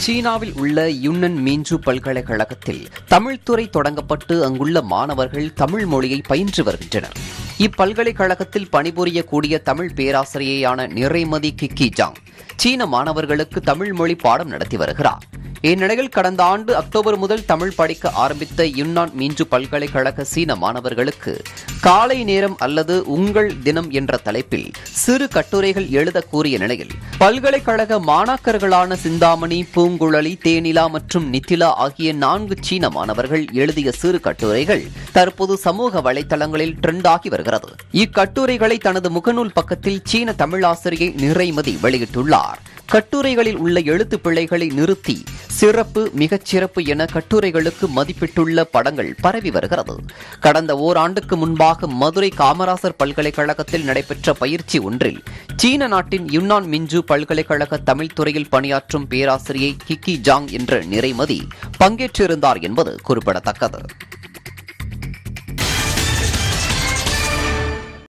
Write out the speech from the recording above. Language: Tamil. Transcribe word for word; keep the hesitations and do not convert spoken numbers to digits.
சீனாவில் உள்ள யுன்னன் மீஞ்சு பல்கலைக்கழகத்தில் தமிழ்துறை தொடங்கப்பட்டு அங்குள்ள மாணவர்கள் தமிழ் மொழியை பயின்று வருகின்றனர். இப்பல்கலைக்கழகத்தில் பணிபுரியக்கூடிய தமிழ் பேராசிரியையான நிறைமதி கிக்கி ஜாங் சீன மாணவர்களுக்கு தமிழ் மொழி பாடம் நடத்தி வருகிறார். இந்நிலையில் கடந்த ஆண்டு அக்டோபர் முதல் தமிழ் படிக்க ஆரம்பித்த யுன்னான் மீஞ்சு பல்கலைக்கழக சீன மாணவர்களுக்கு காலை நேரம் அல்லது உங்கள் தினம் என்ற தலைப்பில் சிறு கட்டுரைகள் எழுத கூறிய நிலையில் பல்கலைக்கழக மாணாக்கர்களான சிந்தாமணி, பூங்குழலி, தேனிலா மற்றும் நித்திலா ஆகிய நான்கு சீன மாணவர்கள் எழுதிய சிறு கட்டுரைகள் தற்போது சமூக வலைதளங்களில் ட்ரெண்ட் ஆகி வருகிறது. இக்கட்டுரைகளை தனது முகநூல் பக்கத்தில் சீன தமிழாசிரியை நிறைமதி வெளியிட்டுள்ளார். கட்டுரைகளில் உள்ள எழுத்து பிழைகளை நிறுத்தி சிறப்பு, மிகச்சிறப்பு என கட்டுரைகளுக்கு மதிப்பிட்டுள்ள படங்கள் பரவி வருகிறது. கடந்த ஓராண்டுக்கு முன்பாக மதுரை காமராசர் பல்கலைக்கழகத்தில் நடைபெற்ற பயிற்சி ஒன்றில் சீன நாட்டின் யுன்னான் மிஞ்சு பல்கலைக்கழக தமிழ் துறையில் பணியாற்றும் பேராசிரியை கிக்கி ஜாங் என்ற நிறைமதி பங்கேற்றிருந்தார் என்பது குறிப்பிடத்தக்கது.